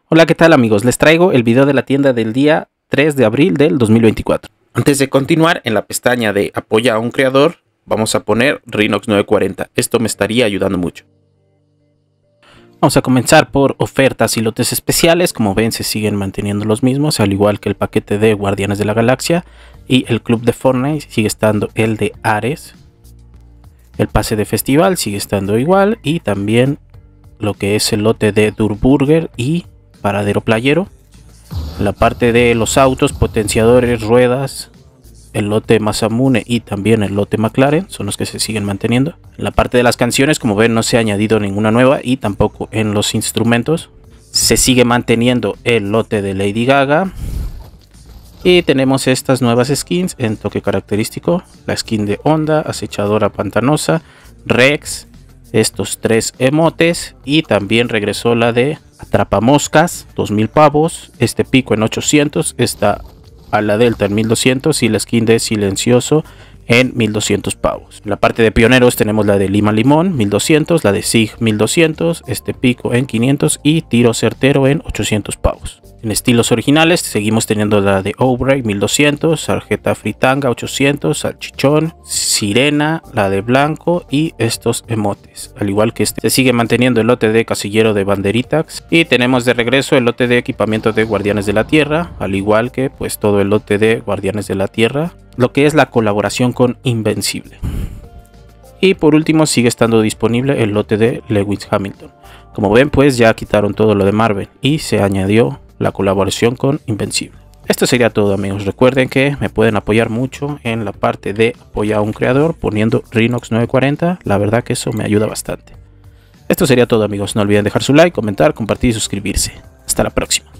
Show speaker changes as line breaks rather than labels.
Hola, ¿qué tal amigos? Les traigo el video de la tienda del día 3 de abril del 2024. Antes de continuar, en la pestaña de apoya a un creador, vamos a poner Rhinox 940. Esto me estaría ayudando mucho. Vamos a comenzar por ofertas y lotes especiales. Como ven, se siguen manteniendo los mismos, al igual que el paquete de Guardianes de la Galaxia y el club de Fortnite. Sigue estando el de Ares. El pase de festival sigue estando igual, y también lo que es el lote de Durburger y paradero playero. La parte de los autos, potenciadores, ruedas, el lote Masamune y también el lote McLaren son los que se siguen manteniendo. En la parte de las canciones, como ven, no se ha añadido ninguna nueva, y tampoco en los instrumentos. Se sigue manteniendo el lote de Lady Gaga. Y tenemos estas nuevas skins en toque característico. La skin de Onda, acechadora pantanosa, Rex, estos 3 emotes, y también regresó la de atrapamoscas, 2000 pavos, este pico en 800, esta ala delta en 1200 y la skin de silencioso en 1200 pavos. En la parte de pioneros tenemos la de Lima Limón 1200, la de Sig 1200, este pico en 500 y tiro certero en 800 pavos. En estilos originales seguimos teniendo la de Outbreak 1200, Sarjeta Fritanga 800, Salchichón, Sirena, la de Blanco y estos emotes. Al igual que se sigue manteniendo el lote de Casillero de Banderitax, y tenemos de regreso el lote de equipamiento de Guardianes de la Tierra, al igual que pues todo el lote de Guardianes de la Tierra, lo que es la colaboración con Invencible. Y por último sigue estando disponible el lote de Lewis Hamilton. Como ven, pues ya quitaron todo lo de Marvel y se añadió la colaboración con Invencible. Esto sería todo, amigos. Recuerden que me pueden apoyar mucho en la parte de apoyar a un creador poniendo Rhinox 940. La verdad que eso me ayuda bastante. Esto sería todo, amigos. No olviden dejar su like, comentar, compartir y suscribirse. Hasta la próxima.